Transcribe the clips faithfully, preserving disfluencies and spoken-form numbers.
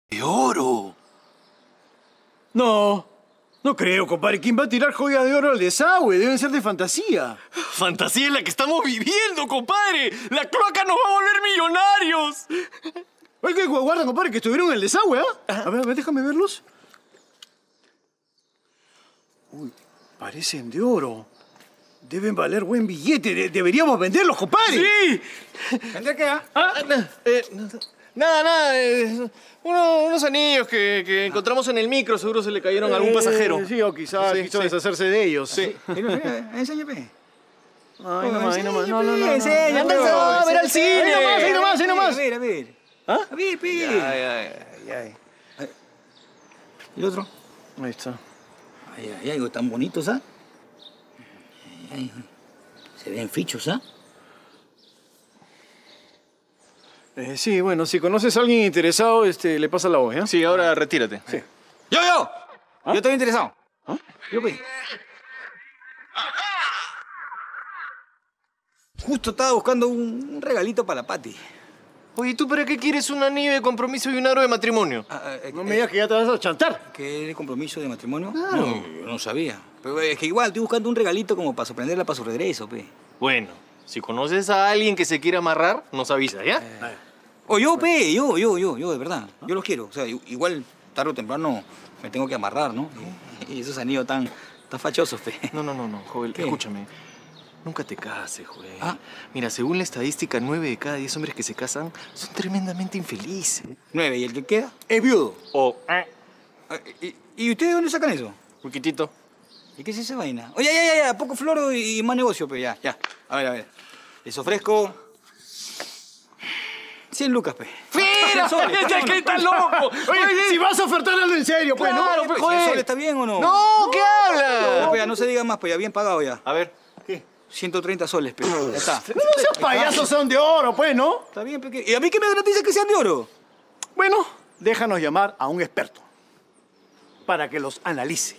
¡De oro! No, no creo, compadre. ¿Quién va a tirar joyas de oro al desagüe? Deben ser de fantasía. ¡Fantasía es la que estamos viviendo, compadre! ¡La cloaca nos va a volver millonarios! Oye, guarda, compadre, que estuvieron en el desagüe, ¿ah? A ver, a ver, déjame verlos. Uy, parecen de oro. Deben valer buen billete. De deberíamos venderlos, compadre. ¡Sí! ¿Vender qué, ah? ¿Ah? Eh, nada, nada. Eh, uno, unos anillos que, que encontramos en el micro. Seguro se le cayeron a algún pasajero. Eh, sí, o quizás Sí, quiso sí. deshacerse de ellos. Sí. Enséñame. Ay, no más, ay, no más. No, no, no. Enséñame. Ándate a ver al cine. Ahí nomás, ahí nomás, ahí nomás. A ver, a ver. ¿Ah? A ver, pe. Ay, ay, ay, ay. ¿Y el otro? Ahí está. Ay, ay, ay, tan bonitos, ¿ah? Ay, ay. Se ven fichos, ¿ah? Eh, sí, bueno, si conoces a alguien interesado, este, le pasa la voz, ¿eh? Sí, ahora retírate. Sí. ¡Yo, yo! Yo estoy interesado. ¿Ah? Yo, pe. Justo estaba buscando un, un regalito para la Pati. Oye, ¿tú para qué quieres un anillo de compromiso y un aro de matrimonio? Ah, ah, eh, No me digas que ya te vas a chantar. ¿Que era compromiso de matrimonio? Claro. No, yo no sabía. Pero es que igual estoy buscando un regalito como para sorprenderla para su regreso, pe. Bueno, si conoces a alguien que se quiera amarrar, nos avisa, ¿ya? O yo, pe, yo, yo, yo, yo, de verdad. Yo los quiero. O sea, i- igual tarde o temprano me tengo que amarrar, ¿no? Y, y esos anillos tan, tan fachosos, pe. No, no, no, no, Joel, ¿Qué? escúchame. Nunca te cases, Joel. Ah. Mira, según la estadística, nueve de cada diez hombres que se casan son tremendamente infelices. Nueve, ¿y el que queda? Es viudo. O... Ah, ¿Y, y ustedes dónde sacan eso? Poquitito. ¿Y qué es esa vaina? Oye, ya, ya, ya, poco floro y, y más negocio, pe, ya, ya. A ver, a ver. Les ofrezco... cien lucas, pe. ¡Mira! soles, ¡Es está que bueno. está loco! Oye, si vas a ofertar algo en serio, pues, ¿no? Claro, Oye, pe, pe, Joel. ¿cien soles está bien o no? ¡No! ¿Qué Ya, hablas? pe, ya, no se diga más, pues ya bien pagado ya. A ver. ciento treinta soles, pe. Ya está. No seas payasos, son de oro, pues, ¿no? Está bien, pe. ¿Y a mí qué me garantiza que sean de oro? Bueno, déjanos llamar a un experto para que los analice.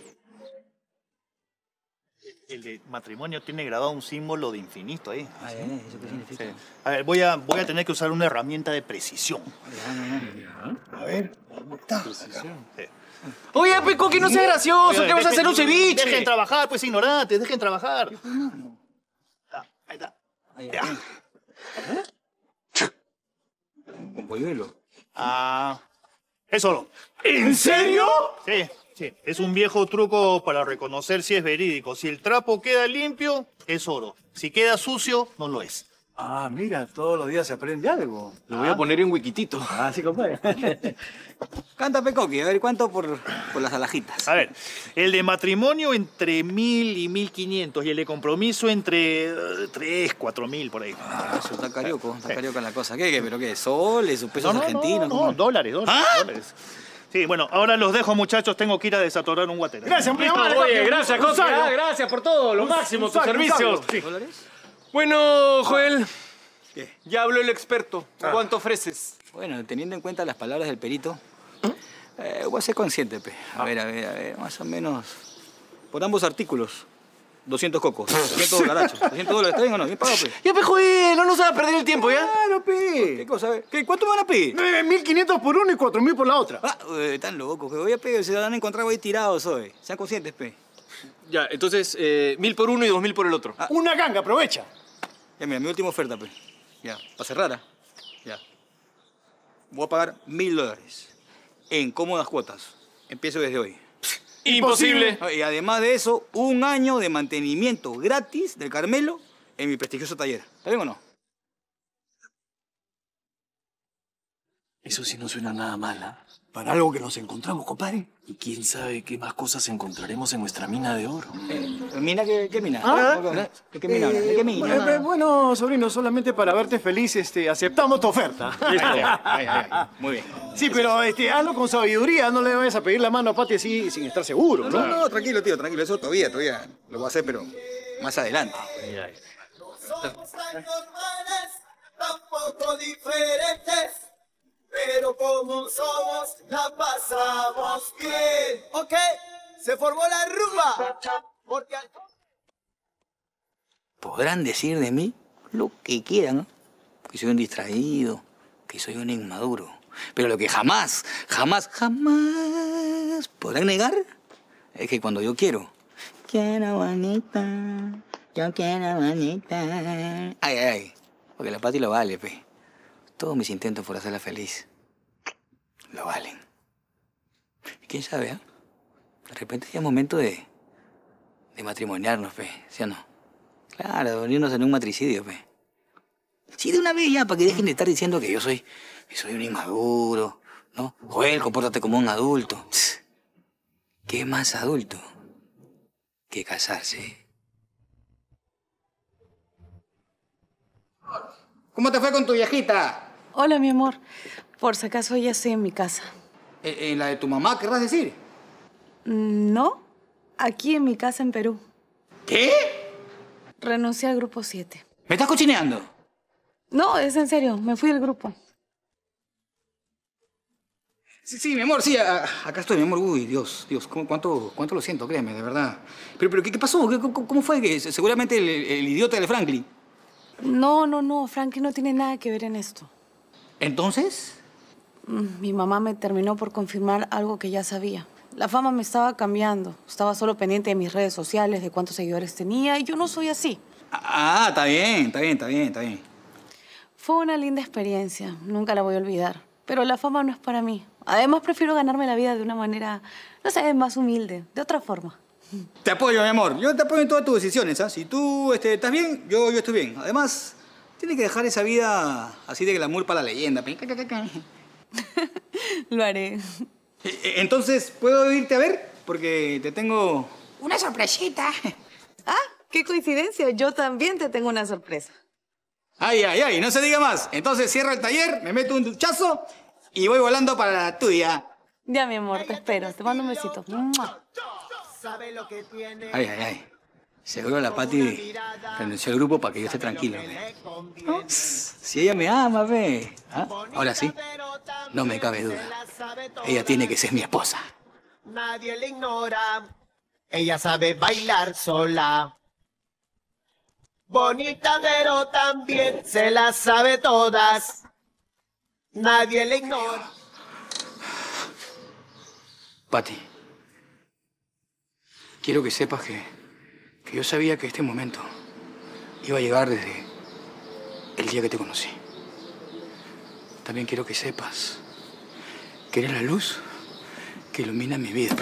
El de matrimonio tiene grabado un símbolo de infinito ahí. Ay, ay, ¿eso qué significa? A ver, voy a, voy a tener que usar una herramienta de precisión. A ver. Sí. Oye, Peco, que no sea gracioso, que vas a hacer un ceviche. Dejen trabajar, pues ignorantes, dejen trabajar. Ah, ahí está. Ay, ay, ay. Con polluelo. Ah, es oro. ¿En serio? Sí, sí. Es un viejo truco para reconocer si es verídico. Si el trapo queda limpio, es oro. Si queda sucio, no lo es. Ah, mira, todos los días se aprende algo. Lo voy a poner en Wikitito. Ah, sí, compadre. Canta, Pecoqui, a ver cuánto por, por las alajitas. A ver, el de matrimonio entre mil y mil quinientos y el de compromiso entre eh, tres, cuatro mil por ahí. Ah, eso está carioco, está carioca la cosa. ¿Qué, qué, pero qué? ¿Soles o pesos argentinos? No, ¿Cómo? no, dólares, dólares, ¿Ah? dólares. Sí, bueno, ahora los dejo, muchachos. Tengo que ir a desatorar un guatero. Gracias, muy amable. Oye, gracias, Un Coqui. sabio. Ah, gracias por todo, lo máximo, Un tus sabio, un servicios. sabio. Sí. ¿Dólares? Bueno, Joel, ¿Qué? ya habló el experto. ¿Cuánto ofreces? Bueno, teniendo en cuenta las palabras del perito, eh, voy a ser consciente, pe. A ver, a ver, a ver, más o menos. Por ambos artículos, doscientos cocos, doscientos dolarachos. doscientos dólares, ¿está bien o no? Bien pagado, pe. Ya, pe, Joel, no nos va a perder el tiempo, ¿ya? Claro, ¿Qué pe. cosa? A ver, ¿Qué, ¿Cuánto me van a pedir? mil quinientos por uno y cuatro mil por la otra. Ah, eh, están locos, pe. Voy a pedir, se han encontrado ahí tirados hoy. Sean conscientes, pe. Ya, entonces, eh, mil por uno y dos mil por el otro. Ah. Una ganga, aprovecha. Ya, mira, mi última oferta, pe. Ya, para cerrar, ¿ah? Ya. Voy a pagar mil dólares en cómodas cuotas. Empiezo desde hoy. Imposible. Ah, Y además de eso, un año de mantenimiento gratis del Carmelo en mi prestigioso taller. ¿Está bien o no? Eso sí no suena nada mal, ¿ah? Para algo que nos encontramos, compadre. Y quién sabe qué más cosas encontraremos en nuestra mina de oro. Eh, ¿Mina qué, qué mina? Ah, ¿De qué mina? ¿De qué mina? Eh, eh, bueno, sobrino, solamente para verte feliz, este, aceptamos tu oferta. Ay, ay, ay. Muy bien. Sí, pero este, hazlo con sabiduría, no le vayas a pedir la mano a Pati así sin estar seguro, No, ¿no? no, no, tranquilo, tío, tranquilo. Eso todavía, todavía lo voy a hacer, pero más adelante. Somos tan normales, tampoco diferentes, pero como somos, la pasamos bien. Ok, se formó la rumba, porque al... Podrán decir de mí lo que quieran, ¿no? Que soy un distraído, que soy un inmaduro. Pero lo que jamás, jamás, jamás podrán negar es que cuando yo quiero... Quiero bonita, yo quiero bonita... Ay, ay, ay. Porque la Pati lo vale, pe. Todos mis intentos por hacerla feliz lo valen. Y quién sabe, ¿eh? De repente ya es momento de... de matrimoniarnos, pe. ¿Sí o no? Claro, de unirnos en un matricidio, pe. Sí, de una vez ya, para que dejen de estar diciendo que yo soy... que soy un inmaduro, ¿no? Joel, compórtate como un adulto. Pss, ¿qué más adulto que casarse? ¿Cómo te fue con tu viejita? Hola, mi amor. Por si acaso ya estoy en mi casa. ¿En la de tu mamá, querrás decir? No, aquí en mi casa en Perú. ¿Qué? Renuncié al grupo siete. ¿Me estás cochineando? No, es en serio, me fui del grupo. Sí, sí, mi amor, sí, a, acá estoy, mi amor. Uy, Dios, Dios, ¿cómo, cuánto, cuánto lo siento, créeme, de verdad. Pero, pero ¿qué, qué pasó? ¿Qué, cómo, ¿Cómo fue? que Seguramente el, el idiota de Franklin. No, no, no, Franklin no tiene nada que ver en esto. ¿Entonces? Mi mamá me terminó por confirmar algo que ya sabía. La fama me estaba cambiando. Estaba solo pendiente de mis redes sociales, de cuántos seguidores tenía, y yo no soy así. Ah, está bien, está bien, está bien, está bien. Fue una linda experiencia, nunca la voy a olvidar. Pero la fama no es para mí. Además, prefiero ganarme la vida de una manera, no sé, más humilde, de otra forma. Te apoyo, mi amor. Yo te apoyo en todas tus decisiones, ¿ah? Si tú este, estás bien, yo, yo estoy bien. Además, tienes que dejar esa vida así de glamour para la leyenda. Lo haré. Entonces, ¿puedo irte a ver? Porque te tengo una sorpresita. Ah, qué coincidencia. Yo también te tengo una sorpresa. Ay, ay, ay, no se diga más. Entonces cierro el taller, me meto un duchazo y voy volando para la tuya. Ya, mi amor, te espero. Te mando un besito. Ay, ay, ay. Seguro la Pati renunció al grupo para que yo esté tranquilo, ¿ve? ¿No? Si ella me ama, ve. ¿Ah? Ahora sí, no me cabe duda. Ella tiene que ser mi esposa. Nadie le ignora. Ella sabe bailar sola. Bonita, pero también se las sabe todas. Nadie le ignora. Pati, quiero que sepas que, que yo sabía que este momento iba a llegar desde el día que te conocí. También quiero que sepas que eres la luz que ilumina mi vida.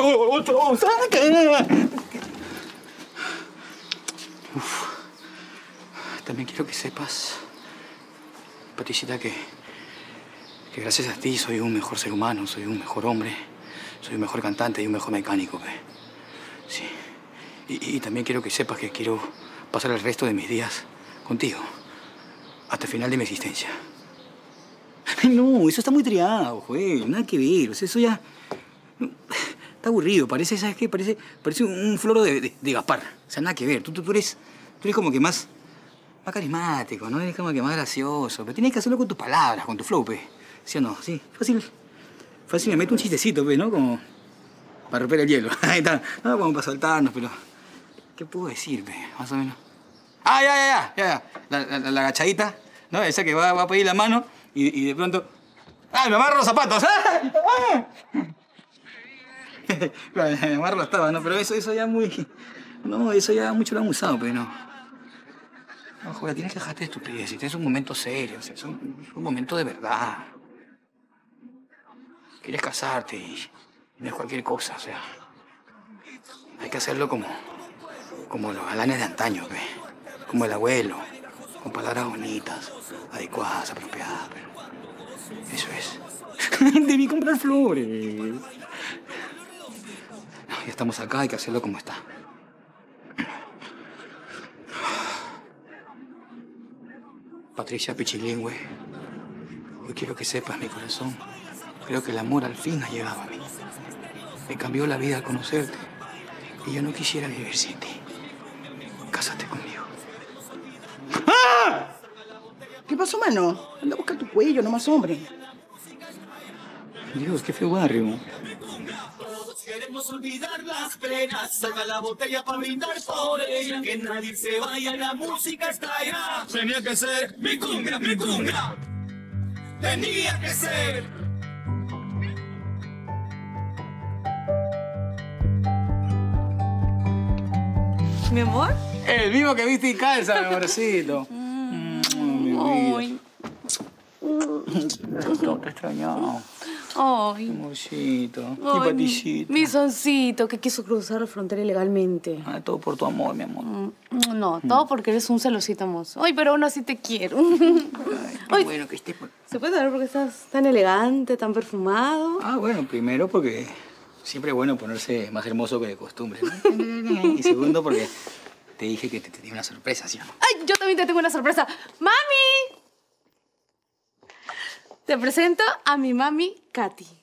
Uf. También quiero que sepas, Paticita, que, que gracias a ti soy un mejor ser humano, soy un mejor hombre, soy un mejor cantante y un mejor mecánico, ¿ve? Sí. Y, y también quiero que sepas que quiero pasar el resto de mis días contigo, hasta el final de mi existencia. No, eso está muy triado, Joel, nada que ver, o sea, eso ya... Está aburrido, parece, ¿sabes qué? Parece, parece un floro de, de, de Gaspar, o sea, nada que ver, tú, tú, tú, eres, tú eres como que más... más carismático, ¿no? Eres como que más gracioso. Pero tienes que hacerlo con tus palabras, con tu flow, pe. ¿Sí o no? Sí. Fácil. Fácil me meto un chistecito, pe, ¿no? Como para romper el hielo. Ahí está. No, como para soltarnos, pero... ¿Qué puedo decir, pe? Más o menos. Ah, ya, ya, ya. ya, ya. La, la, la agachadita, ¿no? Esa que va, va a pedir la mano y, y de pronto... ¡Ah, me amarro los zapatos! ¡Ah! ¡Ah! Claro, me amarro las tabas, ¿no? Pero eso, eso ya muy... No, eso ya mucho lo han usado, pero no. No, joder, tienes que dejarte de estupideces. Es un momento serio, o sea, es, un, es un momento de verdad. Quieres casarte y no es cualquier cosa, o sea. Hay que hacerlo como, como los galanes de antaño, ¿ve? Como el abuelo, con palabras bonitas, adecuadas, apropiadas, pero... Eso es. Debí comprar flores. No, ya estamos acá, hay que hacerlo como está. Patricia Pichilingüe, hoy quiero que sepas, mi corazón, creo que el amor al fin ha llegado a mí. Me cambió la vida al conocerte y yo no quisiera vivir sin ti. Cásate conmigo. ¡Ah! ¿Qué pasó, mano? Anda a buscar tu cuello, nomás, hombre. Dios, qué feo barrio. Queremos olvidar las penas, saca la botella para brindar por ella, que nadie se vaya, la música está allá. Tenía que ser mi cumbia, mi cumbia. tenía que ser. ¿Mi amor? El mismo que viste y calza, mi amorcito. Mm, mi vida. Ay. Te extrañaba. Ay. Amorcito. Mi Ay, paticito. Mi soncito que quiso cruzar la frontera ilegalmente. Ah, todo por tu amor, mi amor. Mm, No, todo porque eres un celosito hermoso. Ay, pero aún así te quiero. Ay, qué Ay, bueno que estés por... ¿se puede saber por qué estás tan elegante, tan perfumado? Ah, bueno, primero porque siempre es bueno ponerse más hermoso que de costumbre, ¿no? Y segundo porque te dije que te tenía una sorpresa, ¿sí o no? Ay, yo también te tengo una sorpresa. ¡Mami! Te presento a mi mami, Katy.